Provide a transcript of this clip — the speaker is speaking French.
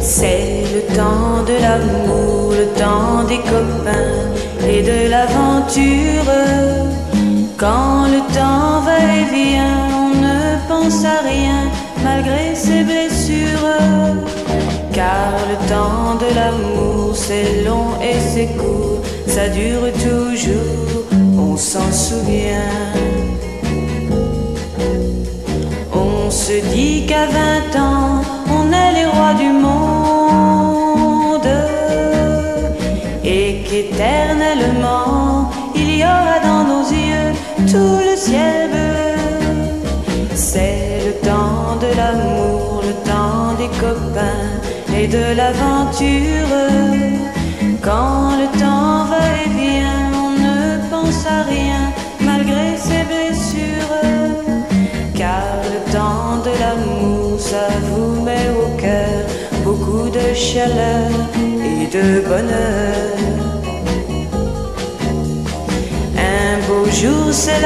C'est le temps de l'amour, le temps des copains et de l'aventure. Quand le temps va et vient, on ne pense à rien malgré ses blessures. Car le temps de l'amour, c'est long et c'est court, ça dure toujours, on s'en souvient. On se dit qu'à 20 ans, on est les rois du monde et qu'éternellement, il y aura dans nos yeux tout le ciel bleu. C'est le temps de l'amour, le temps des copains et de l'aventure. Quand le temps va et vient, on ne pense à rien malgré ses blessures. Car le temps de l'amour, ça vous met au cœur beaucoup de chaleur et de bonheur. Un beau jour, c'est